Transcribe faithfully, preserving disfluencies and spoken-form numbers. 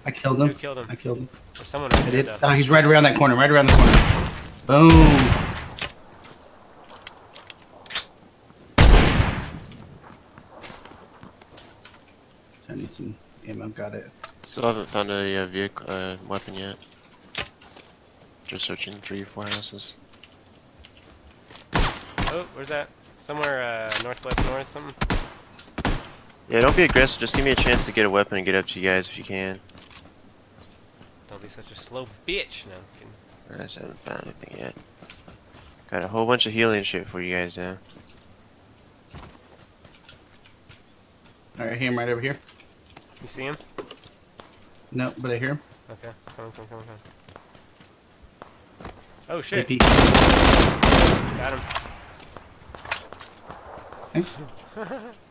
I killed him. Who killed him? I killed him. Or someone right I there, did. though. Oh, he's right around that corner. Right around the corner. Boom. I need some ammo. Got it. Still haven't found a uh, vehicle, uh, weapon yet. Just searching three or four houses. Oh, where's that? Somewhere uh, northwest north something? Yeah, don't be aggressive. Just give me a chance to get a weapon and get up to you guys if you can. Don't be such a slow bitch. No, I'm kidding. I just haven't found anything yet. Got a whole bunch of healing shit for you guys now. Alright, I hear him right over here. You see him? No, but I hear him. Okay, come on, come on, come on, come on. Oh shit! Hey, Got him. Pete. Hey.